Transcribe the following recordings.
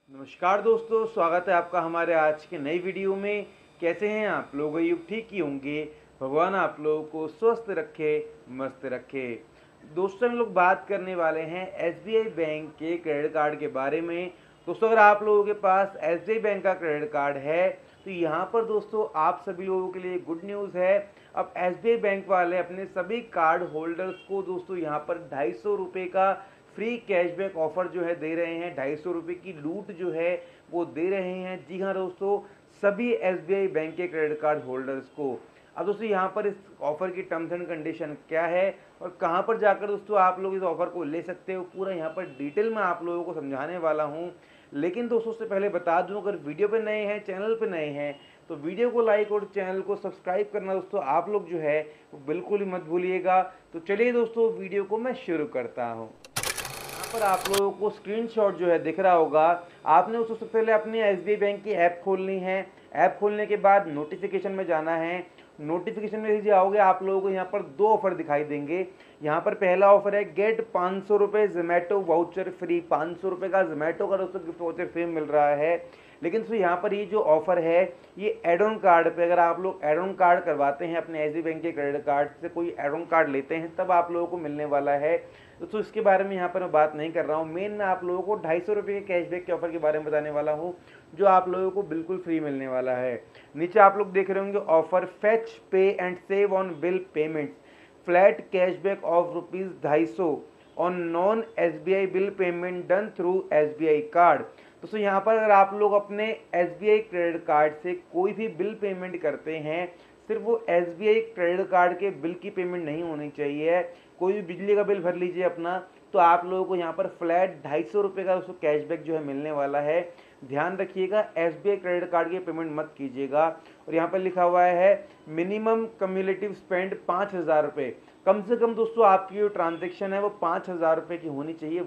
नमस्कार दोस्तों, स्वागत है आपका हमारे आज के नई वीडियो में। कैसे हैं आप लोग? उम्मीद ठीक ही होंगे। भगवान आप लोगों को स्वस्थ रखे, मस्त रखे। दोस्तों, हम लोग बात करने वाले हैं एसबीआई बैंक के क्रेडिट कार्ड के बारे में। दोस्तों, अगर आप लोगों के पास एसबीआई बैंक का क्रेडिट कार्ड है तो यहाँ पर दोस्तों आप सभी लोगों के लिए गुड न्यूज़ है। अब एसबीआई बैंक वाले अपने सभी कार्ड होल्डर्स को दोस्तों यहाँ पर 250 रुपये का फ्री कैशबैक ऑफर जो है दे रहे हैं। 250 रुपये की लूट जो है वो दे रहे हैं। जी हाँ दोस्तों, सभी एसबीआई बैंक के क्रेडिट कार्ड होल्डर्स को। अब दोस्तों यहाँ पर इस ऑफर की टर्म्स एंड कंडीशन क्या है और कहाँ पर जाकर दोस्तों आप लोग इस ऑफर को ले सकते हो, पूरा यहाँ पर डिटेल में आप लोगों को समझाने वाला हूँ। लेकिन दोस्तों उससे पहले बता दूं, अगर वीडियो पे नए हैं, चैनल पे नए हैं, तो वीडियो को लाइक और चैनल को सब्सक्राइब करना दोस्तों आप लोग जो है वो बिल्कुल ही मत भूलिएगा। तो चलिए दोस्तों, वीडियो को मैं शुरू करता हूँ। यहाँ पर आप लोगों को स्क्रीनशॉट जो है दिख रहा होगा। आपने उससे पहले अपनी एसबीआई बैंक की ऐप खोलनी है। ऐप खोलने के बाद नोटिफिकेशन में जाना है। नोटिफिकेशन में जाओगे, आप लोगों को यहाँ पर दो ऑफर दिखाई देंगे। यहाँ पर पहला ऑफर है गेट 500 रुपये जोमेटो वाउचर फ्री। 500 रुपये का जोमेटो का दोस्तों गिफ्ट वाउचर फ्री मिल रहा है। लेकिन दोस्तों यहाँ पर ये जो ऑफर है ये एड ऑन कार्ड पे, अगर आप लोग एड ऑन कार्ड करवाते हैं अपने एसबीआई बैंक के क्रेडिट कार्ड से, कोई एड ऑन कार्ड लेते हैं तब आप लोगों को मिलने वाला है। दोस्तों इसके बारे में यहाँ पर मैं बात नहीं कर रहा हूँ। मेन मैं आप लोगों को 250 रुपये के कैशबैक के ऑफर के बारे में बताने वाला हूँ जो आप लोगों को बिल्कुल फ्री मिलने वाला है। नीचे आप लोग देख रहे होंगे offer fetch pay and save on bill payment, flat cashback off ₹250 on non SBI bill payment done through SBI card. दोस्तों यहाँ पर अगर आप लोग अपने एसबीआई क्रेडिट कार्ड से कोई भी बिल पेमेंट करते हैं, सिर्फ वो एसबीआई क्रेडिट कार्ड के बिल की पेमेंट नहीं होनी चाहिए। कोई भी बिजली का बिल भर लीजिए अपना, तो आप लोगों को यहाँ पर फ्लैट 250 रुपये का उसको कैशबैक जो है मिलने वाला है। ध्यान रखिएगा, एसबीआई क्रेडिट कार्ड की पेमेंट मत कीजिएगा। और यहाँ पर लिखा हुआ है मिनिमम कम्युलेटिव स्पेंड 5,000 रुपये। कम से कम दोस्तों आपकी जो ट्रांजेक्शन है वो 5,000 रुपये की होनी चाहिए।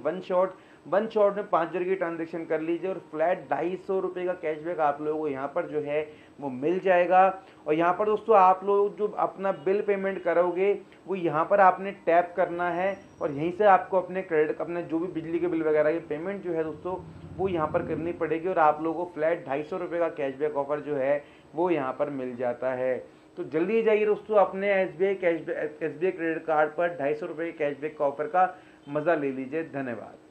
वन शॉट में 5 जगह की ट्रांजेक्शन कर लीजिए और फ्लैट 250 रुपये का कैशबैक आप लोगों को यहाँ पर जो है वो मिल जाएगा। और यहाँ पर दोस्तों आप लोग जो अपना बिल पेमेंट करोगे वो यहाँ पर आपने टैप करना है और यहीं से आपको अपने जो भी बिजली के बिल वगैरह की पेमेंट जो है दोस्तों वो यहाँ पर करनी पड़ेगी और आप लोगों को फ्लैट 250 रुपये का कैशबैक ऑफर जो है वो यहाँ पर मिल जाता है। तो जल्दी जाइए दोस्तों, अपने एसबीआई क्रेडिट कार्ड पर 250 रुपये के कैशबैक का ऑफर का मज़ा ले लीजिए। धन्यवाद।